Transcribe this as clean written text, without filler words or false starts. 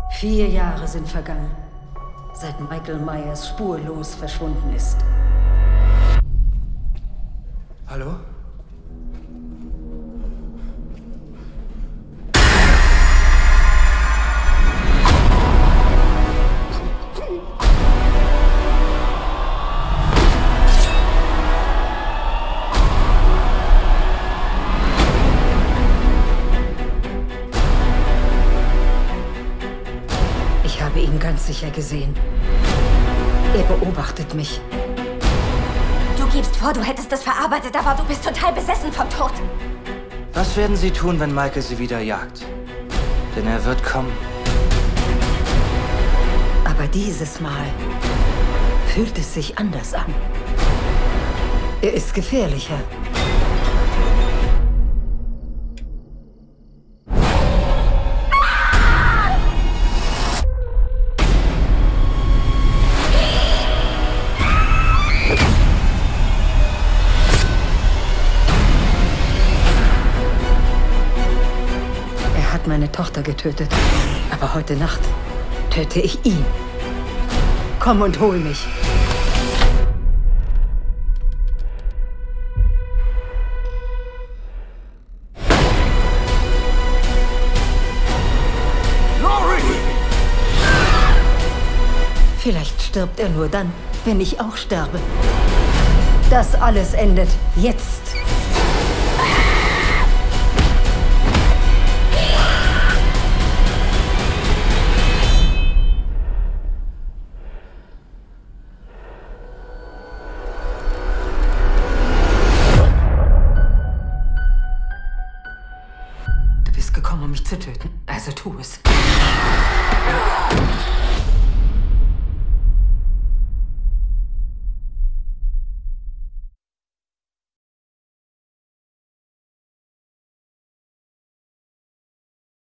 4 Jahre sind vergangen, seit Michael Myers spurlos verschwunden ist. Hallo? Ich habe ihn ganz sicher gesehen. Er beobachtet mich. Du gibst vor, du hättest es verarbeitet, aber du bist total besessen vom Tod. Was werden Sie tun, wenn Michael Sie wieder jagt? Denn er wird kommen. Aber dieses Mal fühlt es sich anders an. Er ist gefährlicher. Er hat meine Tochter getötet. Aber heute Nacht töte ich ihn. Komm und hol mich. Vielleicht stirbt er nur dann, wenn ich auch sterbe. Das alles endet jetzt. Du bist gekommen, um mich zu töten. Also tu es.